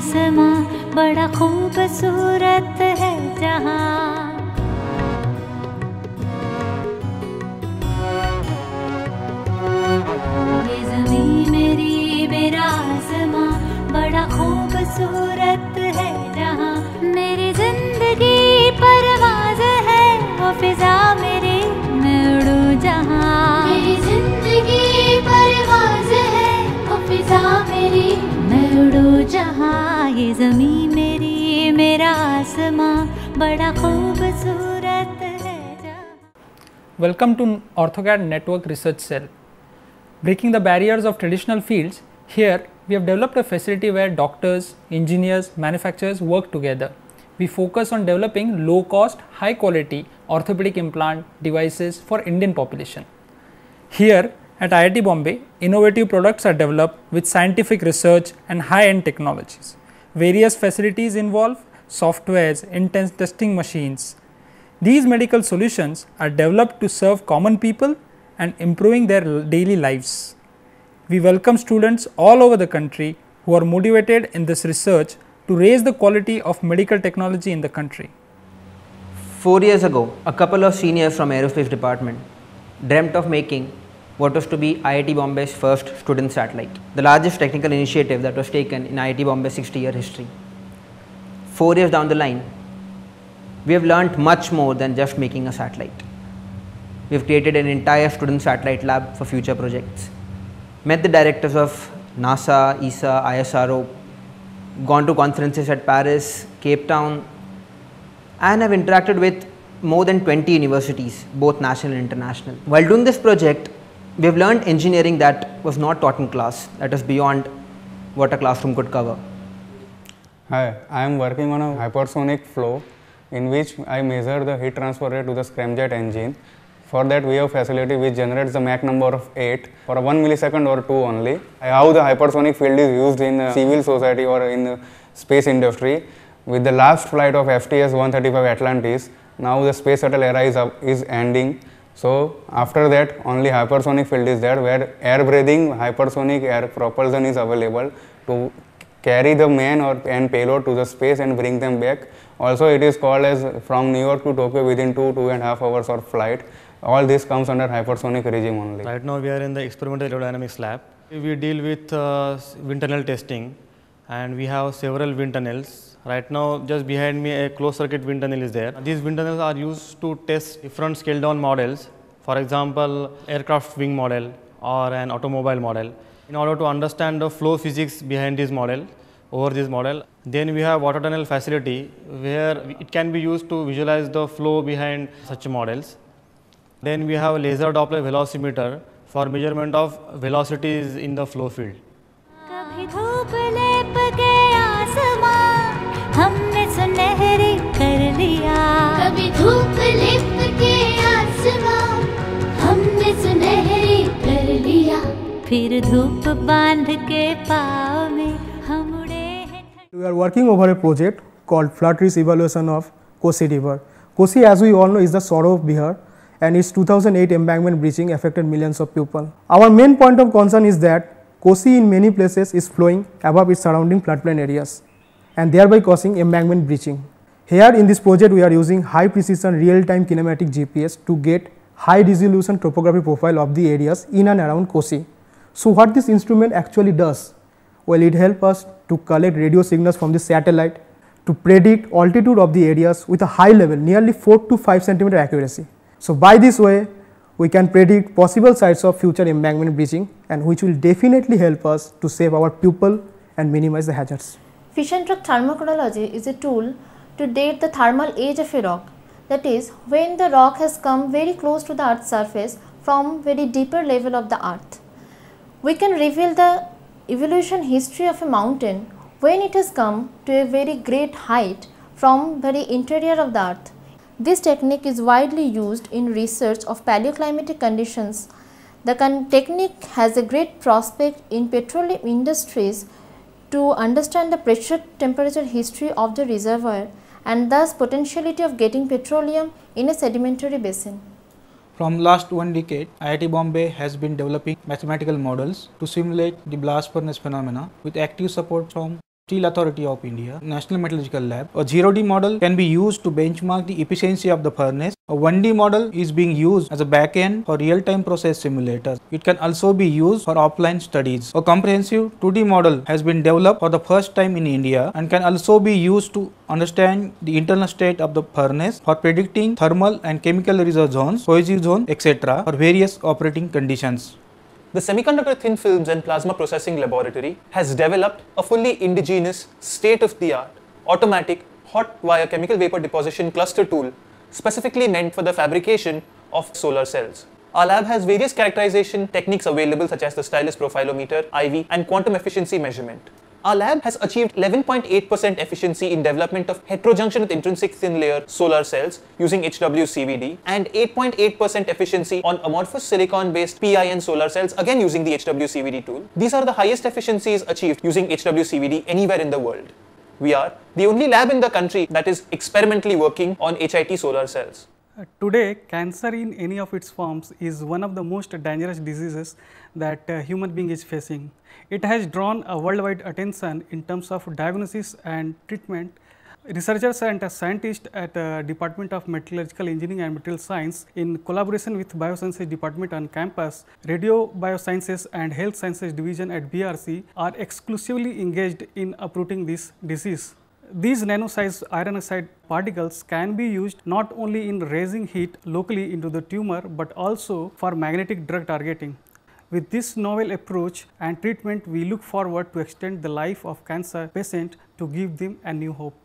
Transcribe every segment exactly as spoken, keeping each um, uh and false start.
आसमां बड़ा खूबसूरत है जहां। ये ज़मीं मेरी मेरा आसमां बड़ा खूबसूरत है जहां। मेरी जिंदगी परवाज़ है वो फिजा मेरी मैं उड़ूं जहां। मेरी जिंदगी परवाज़ है वो फिजा मेरी मैं उड़ूं जहां। ये ज़मीं मेरी मेरा आसमां बड़ा खूबसूरत है जहां। Welcome to OrthoCAD Network Research Cell. Breaking the barriers of traditional fields, here we have developed a facility where doctors, engineers, manufacturers work together. We focus on developing low-cost, high-quality orthopedic implant devices for Indian population. Here at I I T Bombay, innovative products are developed with scientific research and high-end technologies. Various facilities involve softwares, intense testing machines. These medical solutions are developed to serve common people and improving their daily lives. We welcome students all over the country who are motivated in this research to raise the quality of medical technology in the country. Four years ago, a couple of seniors from aerospace department dreamt of making what was to be I I T Bombay's first student satellite, the largest technical initiative that was taken in I I T Bombay's sixty year history. Four years down the line, we have learnt much more than just making a satellite. We have created an entire student satellite lab for future projects, met the directors of NASA, E S A, I S R O, gone to conferences at Paris, Cape Town, and have interacted with more than twenty universities, both national and international. While doing this project, we have learned engineering that was not taught in class, that is beyond what a classroom could cover. Hi, I am working on a hypersonic flow in which I measure the heat transfer rate to the scramjet engine. For that, we have facility which generates the Mach number of eight for a one millisecond or two only. How the hypersonic field is used in uh, civil society or in the space industry. With the last flight of F T S one thirty-five Atlantis, now the space shuttle era is, up, is ending. So after that, only hypersonic field is there, where air breathing hypersonic air propulsion is available to carry the man or and payload to the space and bring them back. Also, it is called as from New York to Tokyo within two two and a half hours of flight. All this comes under hypersonic regime only. Right now we are in the experimental aerodynamics lab. We deal with uh, wind tunnel testing, and we have several wind tunnels. Right now just behind me a closed circuit wind tunnel is there. These wind tunnels are used to test different scale down models, for example aircraft wing model or an automobile model, in order to understand the flow physics behind this model over this model. Then we have water tunnel facility where it can be used to visualize the flow behind such models. Then we have a laser Doppler velocimeter for measurement of velocities in the flow field. कभी धूप लेप के आसमां हमने सुनहरी कर लिया। कभी धूप लेप के आसमां हमने सुनहरी कर लिया। फिर धूप बांध के पाँव में हम उड़े हैं। We are working over a project called flood risk evaluation of Kosi River. Kosi, as we all know, is the sorrow of Bihar, and its two thousand eight embankment breaching affected millions of people. Our main point of concern is that Kosi in many places is flowing above its surrounding floodplain areas and thereby causing embankment breaching. Here in this project we are using high precision real-time kinematic G P S to get high resolution topography profile of the areas in and around Kosi. So what this instrument actually does? Well, it helps us to collect radio signals from the satellite to predict altitude of the areas with a high level, nearly four to five centimeter accuracy. So by this way, we can predict possible sites of future embankment breaching, and which will definitely help us to save our people and minimize the hazards. Fission truck thermochronology is a tool to date the thermal age of a rock. That is, when the rock has come very close to the earth's surface from very deeper level of the earth. We can reveal the evolution history of a mountain when it has come to a very great height from very interior of the earth. This technique is widely used in research of paleoclimatic conditions. The technique has a great prospect in petroleum industries to understand the pressure temperature history of the reservoir and thus potentiality of getting petroleum in a sedimentary basin. From last one decade, I I T Bombay has been developing mathematical models to simulate the blast furnace phenomena with active support from Steel Authority of India, National Metallurgical Lab. A zero D model can be used to benchmark the efficiency of the furnace. A one D model is being used as a backend for real-time process simulators. It can also be used for offline studies. A comprehensive two D model has been developed for the first time in India and can also be used to understand the internal state of the furnace for predicting thermal and chemical reserve zones, cohesive zone, et cetera for various operating conditions. The Semiconductor Thin Films and Plasma Processing Laboratory has developed a fully indigenous, state-of-the-art, automatic, hot wire chemical vapor deposition cluster tool specifically meant for the fabrication of solar cells. Our lab has various characterization techniques available such as the stylus profilometer, I V and quantum efficiency measurement. Our lab has achieved eleven point eight percent efficiency in development of heterojunction with intrinsic thin layer solar cells using H W C V D and eight point eight percent efficiency on amorphous silicon based P I N solar cells again using the H W C V D tool. These are the highest efficiencies achieved using H W C V D anywhere in the world. We are the only lab in the country that is experimentally working on H I T solar cells. Uh, today, cancer in any of its forms is one of the most dangerous diseases that a human being is facing. It has drawn a worldwide attention in terms of diagnosis and treatment. Researchers and scientists at the Department of Metallurgical Engineering and Material Science in collaboration with Biosciences Department on campus, Radio Biosciences and Health Sciences Division at B R C are exclusively engaged in uprooting this disease. These nano-sized iron oxide particles can be used not only in raising heat locally into the tumor but also for magnetic drug targeting. With this novel approach and treatment, we look forward to extend the life of cancer patients to give them a new hope.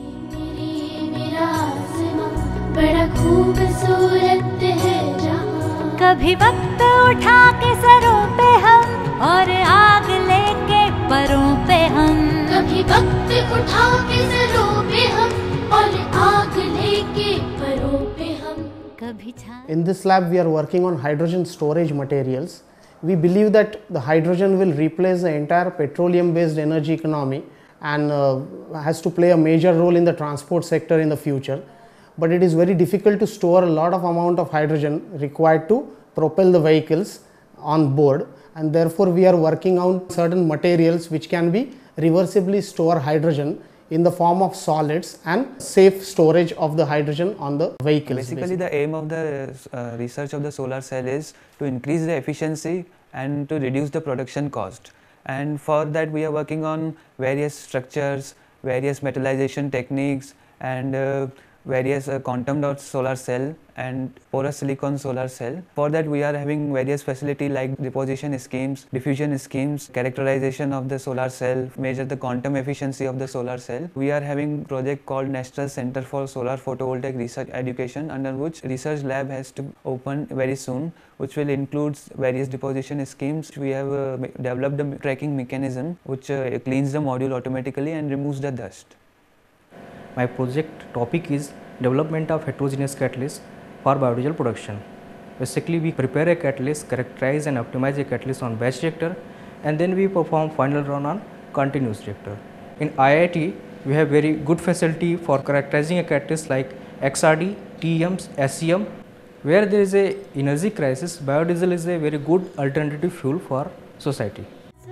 कभी वक्त उठा के सरों पे हम और आग लेके परों पे हम कभी वक्त उठा के सरों पे हम और आग लेके परों पे हम कभी छा In this lab we are working on hydrogen storage materials. We believe that the hydrogen will replace the entire petroleum based energy economy and uh, has to play a major role in the transport sector in the future. But it is very difficult to store a lot of amount of hydrogen required to propel the vehicles on board, and therefore we are working on certain materials which can be reversibly store hydrogen in the form of solids and safe storage of the hydrogen on the vehicles. Basically, basically. the aim of the uh, research of the solar cell is to increase the efficiency and to reduce the production cost. And for that we are working on various structures, various metallization techniques and uh, various uh, quantum dot solar cell and porous silicon solar cell. For that we are having various facility like deposition schemes, diffusion schemes, characterization of the solar cell, measure the quantum efficiency of the solar cell. We are having project called National Center for Solar Photovoltaic Research Education, under which research lab has to open very soon, which will include various deposition schemes. We have uh, developed a tracking mechanism which uh, cleans the module automatically and removes the dust. My project topic is development of heterogeneous catalyst for biodiesel production. Basically, we prepare a catalyst, characterize and optimize a catalyst on batch reactor, and then we perform final run on continuous reactor. In I I T, we have very good facility for characterizing a catalyst like X R D, T E Ms, S E M. Where there is a energy crisis, biodiesel is a very good alternative fuel for society.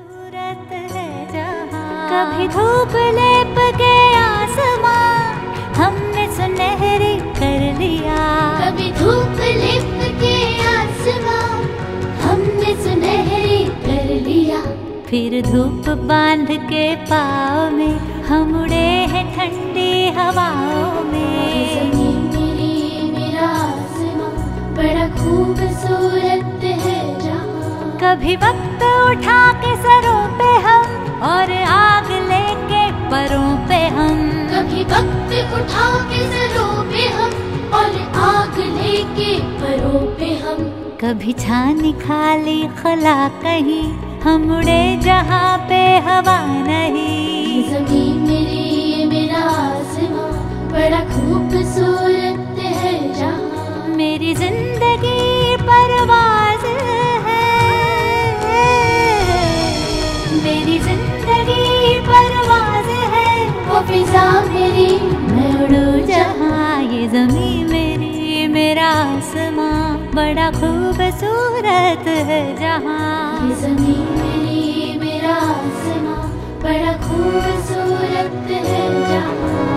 कभी धूप लेप के आसमां हमने सुनहरी कर लिया कभी धूप लेप के आसमां हमने सुनहरी कर लिया फिर धूप बांध के पाँव में हम उड़े हैं ठंडी हवाओं में ज़मीन मेरी मेरा आसमां बड़ा खूबसूरत है जहाँ कभी वक्त उठा के सरों पे हम और आग लेके परों पे हम कभी वक्त उठा के सरों पे हम और आग लेके परों पे हम कभी छानी खाली खला कहीं हम उड़े जहाँ पे हवा नहीं ज़मीन मेरी ये मेरा आसमां बड़ा खूबसूरत है जहाँ मेरी जिंदगी परवाज़ है मेरी जिंदगी परवाज़ है वो फिज़ा मेरी मैं उड़ूं जहाँ ये ज़मीन मेरी मेरा आसमां बड़ा खूबसूरत है जहाँ ये ज़मीन मेरी मेरा आसमां बड़ा खूबसूरत है जहां